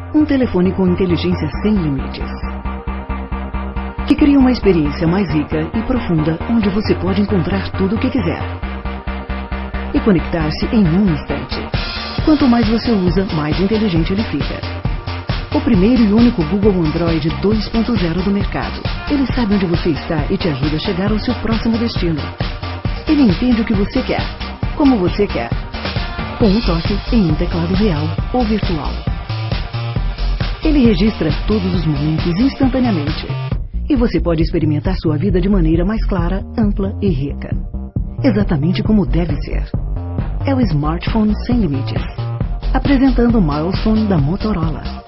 Um telefone com inteligência sem limites, que cria uma experiência mais rica e profunda, onde você pode encontrar tudo o que quiser e conectar-se em um instante. Quanto mais você usa, mais inteligente ele fica. O primeiro e único Google Android 2.0 do mercado. Ele sabe onde você está e te ajuda a chegar ao seu próximo destino. Ele entende o que você quer, como você quer, com um toque em um teclado real ou virtual. Ele registra todos os momentos instantaneamente. E você pode experimentar sua vida de maneira mais clara, ampla e rica. Exatamente como deve ser. É o smartphone sem limites. Apresentando o Milestone da Motorola.